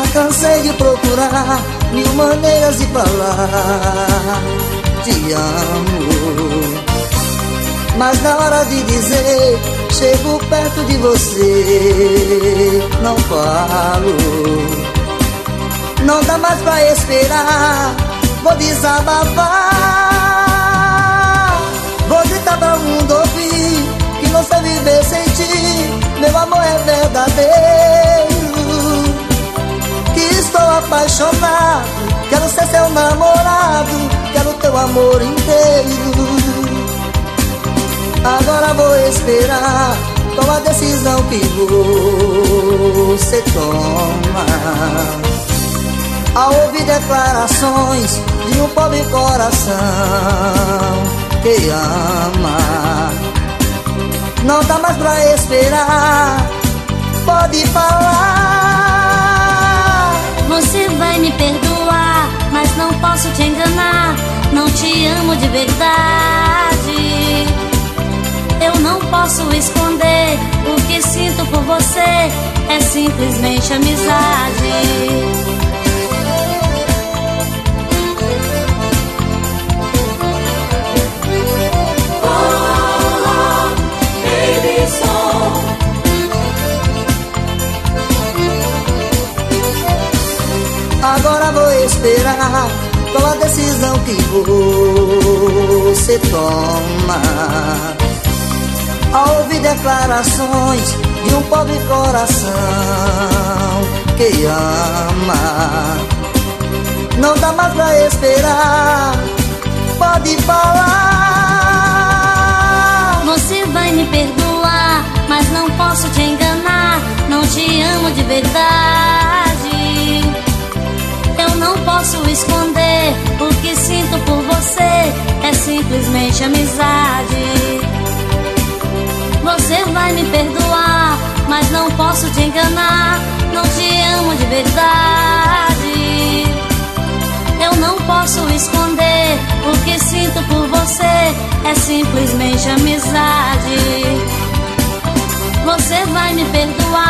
cansei de procurar mil maneiras de falar te amo, mas na hora de dizer, chego perto de você, não falo. Não dá mais pra esperar, vou desabafar. Vou gritar pra o mundo ouvir que não sei viver sem ti. Meu amor é verdadeiro, que estou apaixonado. Quero ser seu namorado, quero teu amor inteiro. Agora vou esperar qual a decisão que você toma. Ao ouvir declarações de um pobre coração que ama, não dá mais pra esperar, pode falar. Você vai me perdoar, mas não posso te enganar. Não te amo de verdade. Eu não posso esconder o que sinto por você. É simplesmente amizade. Agora vou esperar qual a decisão que você toma. Ao ouvir declarações de um pobre coração que ama, não dá mais pra esperar, pode falar. Você vai me perdoar, mas não posso te enganar. Não te amo de verdade. Eu não posso esconder o que sinto por você. É simplesmente amizade. Você vai me perdoar, mas não posso te enganar. Não te amo de verdade. Eu não posso esconder o que sinto por você. É simplesmente amizade. Você vai me perdoar,